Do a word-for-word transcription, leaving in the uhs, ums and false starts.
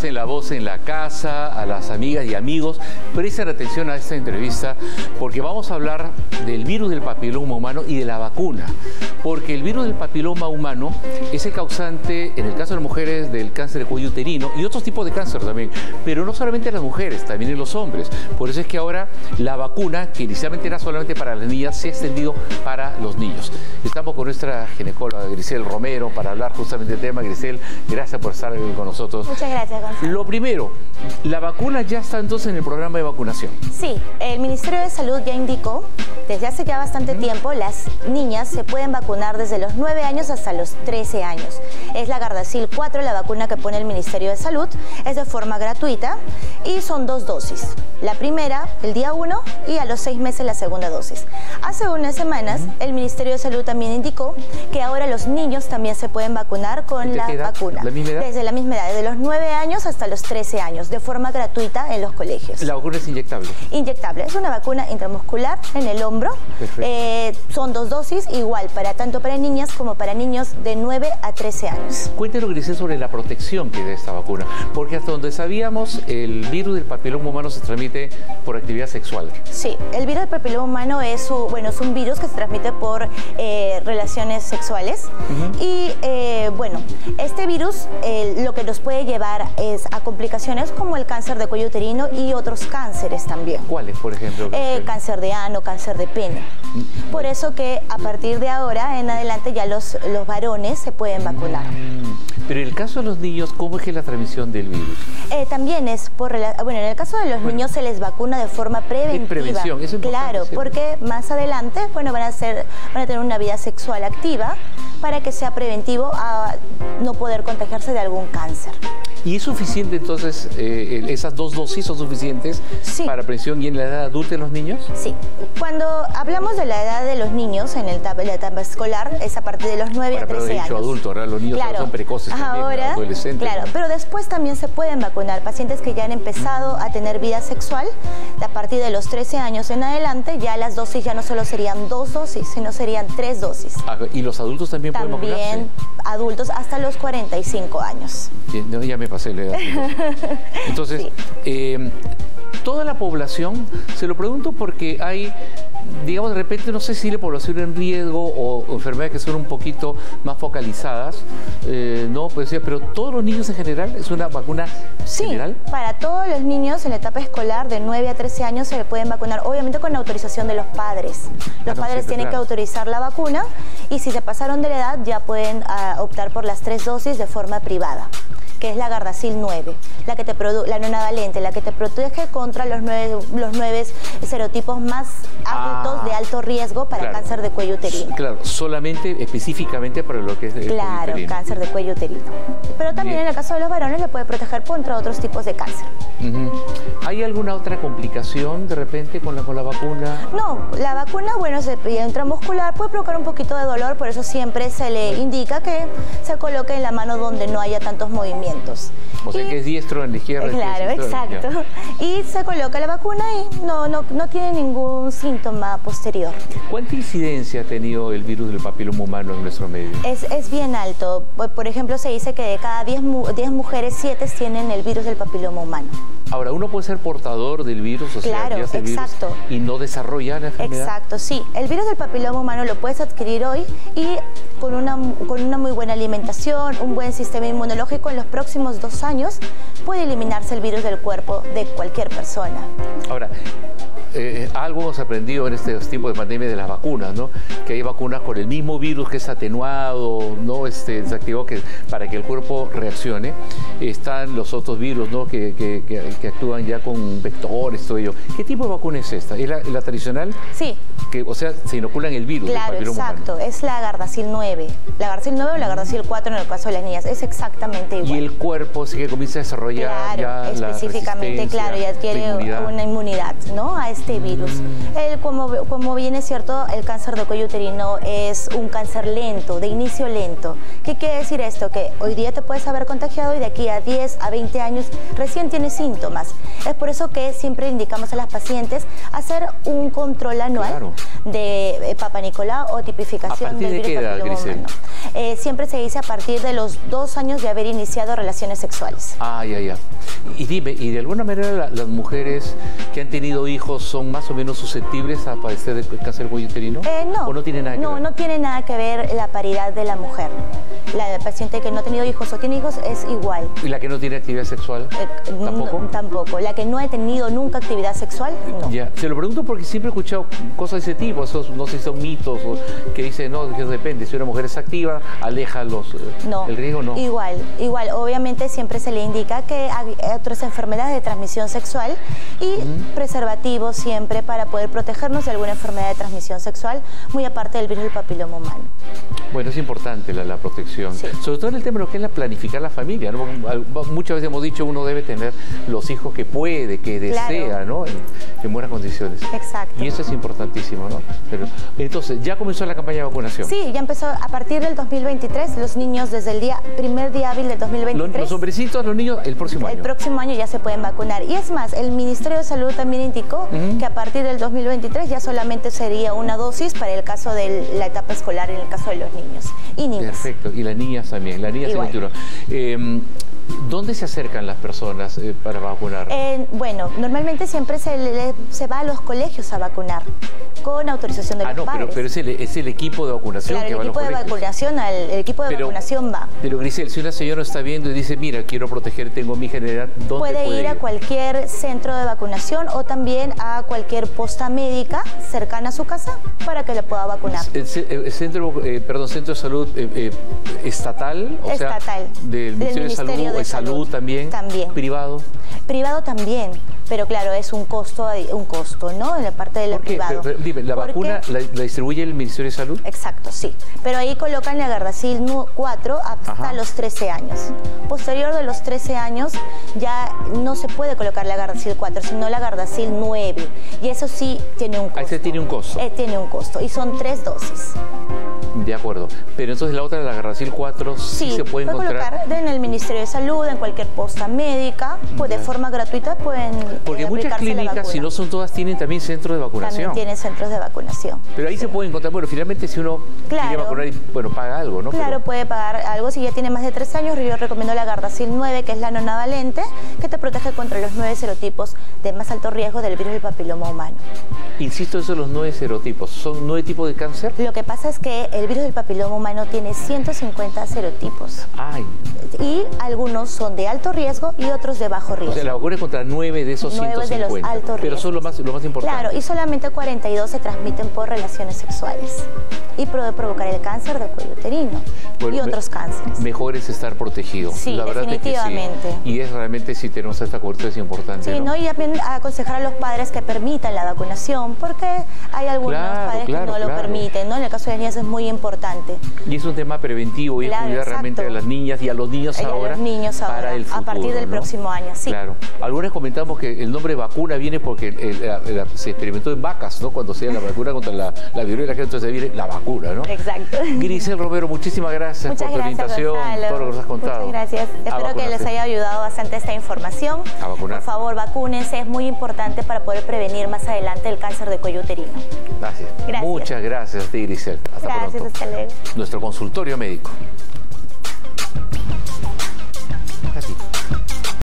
hacen la voz en la casa, a las amigas y amigos, presten atención a esta entrevista porque vamos a hablar del virus del papiloma humano y de la vacuna. Porque el virus del papiloma humano es el causante, en el caso de las mujeres, del cáncer de cuello uterino y otros tipos de cáncer también, pero no solamente en las mujeres, también en los hombres. Por eso es que ahora la vacuna, que inicialmente era solamente para las niñas, se ha extendido para los niños. Estamos con nuestra ginecóloga Grisel Romero para hablar justamente del tema. Grisel, gracias por estar con nosotros. Muchas gracias, Gonzalo. Lo primero, la vacuna ya está entonces en el programa de vacunación. Sí, el Ministerio de Salud ya indicó, desde hace ya bastante uh-huh. tiempo, las niñas se pueden vacunar desde los nueve años hasta los trece años. Es la Gardasil cuatro, la vacuna que pone el Ministerio de Salud, es de forma gratuita y son dos dosis. La primera, el día uno, y a los seis meses la segunda dosis. Hace unas semanas, uh-huh. el Ministerio de Salud también indicó que ahora los niños también se pueden vacunar con la vacuna. ¿La misma edad? Desde la misma edad, desde los nueve años hasta los trece años, de forma gratuita en los colegios. ¿La vacuna es inyectable? Inyectable, es una vacuna intramuscular en el hombro. Eh, son dos dosis, igual, para tanto para niñas como para niños de nueve a trece años. Cuéntenos, Grisel, sobre la protección que da esta vacuna, porque hasta donde sabíamos, el virus del papiloma humano se transmite por actividad sexual. Sí, el virus del papiloma humano es, bueno, es un virus que se transmite por eh, relaciones sexuales. Uh-huh. Y, eh, bueno, este virus eh, lo que nos puede llevar es a complicaciones como el cáncer de cuello uterino y otros cánceres también. ¿Cuáles, por ejemplo? Eh, cáncer de ano, cáncer de pene. Mm. Por eso que a partir de ahora en adelante ya los, los varones se pueden vacunar. Mm. Pero en el caso de los niños, ¿cómo es que es la transmisión del virus? Eh, también es por... Bueno, en el caso de los bueno. niños se les vacuna de forma preventiva. Prevención, eso es claro, siempre. Porque más adelante, bueno, van a, ser, van a tener una vida sexual activa para que sea preventivo a no poder contagiarse de algún cáncer. ¿Y es suficiente entonces, eh, esas dos dosis son suficientes sí. para prevención y en la edad adulta de los niños? Sí. Cuando hablamos de la edad de los niños en el etapa, la etapa escolar, es a partir de los nueve a trece años. Pero he dicho adulto, ahora los niños claro. son precoces también, ahora, adolescentes. Claro, ¿no? Pero después también se pueden vacunar pacientes que ya han empezado a tener vida sexual. A partir de los trece años en adelante, ya las dosis ya no solo serían dos dosis, sino serían tres dosis. Ah, ¿y los adultos también, también pueden vacunarse? También adultos hasta los cuarenta y cinco años. Sí, no, ya me pasé la edad. Entonces, sí. eh, toda la población, se lo pregunto porque hay, digamos, de repente, no sé si la población en riesgo o, o enfermedades que son un poquito más focalizadas, eh, no, pues, pero todos los niños en general, ¿es una vacuna sí, general? Sí, para todos los niños en la etapa escolar de nueve a trece años se le pueden vacunar, obviamente con la autorización de los padres. Los ah, no, padres sí, tienen claro. que autorizar la vacuna y si se pasaron de la edad ya pueden uh, optar por las tres dosis de forma privada, que es la Gardasil nueve, la que te produ la nonavalente, la que te protege contra los nueve, los nueve serotipos más altos ah, de alto riesgo para claro. cáncer de cuello uterino. Claro, solamente específicamente para lo que es el claro, cuello cáncer de cuello uterino. Pero también Bien. en el caso de los varones le puede proteger contra otros tipos de cáncer. Uh-huh. ¿Hay alguna otra complicación de repente con la, con la vacuna? No, la vacuna, bueno, se intramuscular puede provocar un poquito de dolor, por eso siempre se le indica que se coloque en la mano donde no haya tantos movimientos. O sea, y, que es diestro en la izquierda. Claro, exacto. Ya. Y se coloca la vacuna y no, no, no tiene ningún síntoma posterior. ¿Cuánta incidencia ha tenido el virus del papiloma humano en nuestro medio? Es, es bien alto. Por ejemplo, se dice que de cada diez mujeres, siete tienen el virus del papiloma humano. Ahora, ¿uno puede ser portador del virus? O claro, sea, el exacto. Virus y no desarrollar la enfermedad. Exacto, sí. El virus del papiloma humano lo puedes adquirir hoy y con una, con una muy buena alimentación, un buen sistema inmunológico, en los próximos dos años puede eliminarse el virus del cuerpo de cualquier persona. Ahora, Eh, algo hemos aprendido en estos tiempos de pandemia de las vacunas, ¿no? Que hay vacunas con el mismo virus que es atenuado, ¿no? Este, desactivado que, para que el cuerpo reaccione. Están los otros virus, ¿no? Que, que, que, que actúan ya con vectores, todo ello. ¿Qué tipo de vacuna es esta? ¿Es la, la tradicional? Sí. Que, o sea, se inoculan el virus. Claro, exacto. Humano. Es la Gardasil nueve. La Gardasil nueve o la Gardasil cuatro en el caso de las niñas. Es exactamente igual. Y el cuerpo sí que comienza a desarrollar claro, ya específicamente, la claro, y adquiere inmunidad. una inmunidad, ¿no? A este virus. Mm. El, como, como bien es cierto, el cáncer de cuello uterino es un cáncer lento, de inicio lento. ¿Qué quiere decir esto? Que hoy día te puedes haber contagiado y de aquí a diez a veinte años recién tienes síntomas. Es por eso que siempre indicamos a las pacientes hacer un control anual claro. de Papa Nicolau o tipificación del virus papiloma humano. eh, siempre se dice a partir de los dos años de haber iniciado relaciones sexuales. Ah, ya, ya. Y dime, ¿y de alguna manera la, las mujeres que han tenido hijos son más o menos susceptibles a padecer de cáncer de cuello uterino? Eh, no. ¿O no tiene nada que no, ver? No, no tiene nada que ver la paridad de la mujer. La paciente que no ha tenido hijos o tiene hijos es igual. ¿Y la que no tiene actividad sexual? Eh, ¿Tampoco? No, tampoco. La que no ha tenido nunca actividad sexual, no. Ya, se lo pregunto porque siempre he escuchado cosas de ese tipo, esos, no sé si son mitos o que dicen, no, que depende, si una mujer es activa, aleja los, no, el riesgo, no. Igual, igual, obviamente siempre se le indica que hay otras enfermedades de transmisión sexual y mm. preservativos siempre para poder protegernos de alguna enfermedad de transmisión sexual, muy aparte del virus del papiloma humano. Bueno, es importante la, la protección, sí. Sobre todo en el tema de lo que es la planificar la familia, ¿no? Muchas veces hemos dicho uno debe tener los hijos que puede, que desea, claro. ¿no? En, en buenas condiciones. Exacto. Y eso es importantísimo, ¿no? Pero, entonces, ¿ya comenzó la campaña de vacunación? Sí, ya empezó a partir del dos mil veintitrés, los niños desde el día, primer día hábil del dos mil veintitrés. Los, los hombrecitos, los niños, el próximo año. El próximo año ya se pueden vacunar. Y es más, el Ministerio de Salud también indicó uh-huh. que a partir del dos mil veintitrés ya solamente sería una dosis para el caso de la etapa escolar, en el caso de los niños y niñas. Perfecto, y las niñas también, las niñas Igual. Eh, ¿Dónde se acercan las personas eh, para vacunar? Eh, bueno, normalmente siempre se, le, se va a los colegios a vacunar, con autorización de ah, los no, padres. Pero, pero es, el, es el equipo de vacunación claro, que va a los colegios. El equipo de vacunación, el, el equipo de pero, vacunación va. Pero Grisel, si una señora está viendo y dice, mira, quiero proteger, tengo mi general, ¿dónde puede, puede ir? Puede ir a cualquier centro de vacunación o también a cualquier posta médica cercana a su casa para que le pueda vacunar. ¿El, el, el centro, eh, perdón, centro de salud eh, eh, estatal? O estatal. Sea, del Ministerio de Salud, de salud, salud también. También. ¿Privado? Privado también, pero claro, es un costo, un costo, ¿no? En la parte del privado. Pero, pero, dime, ¿la Porque, vacuna la, la distribuye el Ministerio de Salud? Exacto, sí. Pero ahí colocan la Gardasil cuatro hasta Ajá. los trece años. Posterior de los trece años ya no se puede colocar la Gardasil cuatro, sino la Gardasil nueve. Y eso sí tiene un costo. Ahí se tiene un costo. Eh, tiene un costo. Y son tres dosis. De acuerdo. Pero entonces la otra, la Gardasil cuatro, sí, sí se puede encontrar. Colocar en el Ministerio de Salud, en cualquier posta médica, pues de forma gratuita pueden Porque eh, muchas clínicas, si no son todas, tienen también centros de vacunación. También tienen centros de vacunación. Pero ahí sí. se puede encontrar, bueno, finalmente si uno claro. quiere vacunar, bueno, paga algo, ¿no? Claro, Pero... puede pagar algo. Si ya tiene más de tres años, yo recomiendo la Gardasil nueve, que es la nonavalente, que te protege contra los nueve serotipos de más alto riesgo del virus del papiloma humano. Insisto, esos son los nueve serotipos. ¿Son nueve tipos de cáncer? Lo que pasa es que el virus del papiloma humano tiene ciento cincuenta serotipos. Ay. Y algunos son de alto riesgo y otros de bajo riesgo. O sea, la vacuna es contra nueve de esos ciento cincuenta. De los altos Pero son lo más, lo más importante. Claro, y solamente cuarenta y dos se transmiten por relaciones sexuales. Y puede provocar el cáncer del cuello uterino bueno, y otros me, cánceres. Mejor es estar protegido. Sí, la verdad definitivamente. Es que sí. Y es realmente, si tenemos esta cobertura, es importante. Sí, ¿no? ¿no? Y también aconsejar a los padres que permitan la vacunación, porque hay algunos claro, padres claro, que no claro. lo permiten, ¿no? En el caso de las niñas es muy importante. Y es un tema preventivo y claro, es cuidar exacto. realmente a las niñas y a los niños y ahora, a los niños ahora para el futuro, a partir del ¿no? próximo año, sí. Claro. Algunos comentamos que el nombre vacuna viene porque el, el, el, el, se experimentó en vacas, ¿no? Cuando se da la vacuna contra la, la viruela, entonces viene la vacuna, ¿no? Exacto. Grisel Romero, muchísimas gracias Muchas por tu gracias, orientación, Gonzalo. todo lo que nos has contado. Muchas gracias. Espero que les haya ayudado bastante esta información. A vacunar. Por favor, vacúnense, es muy importante para poder prevenir más adelante el cáncer de cuello uterino. Gracias. Gracias. Muchas gracias a ti, Grisel. Hasta gracias, pronto. Hasta luego. Nuestro consultorio médico.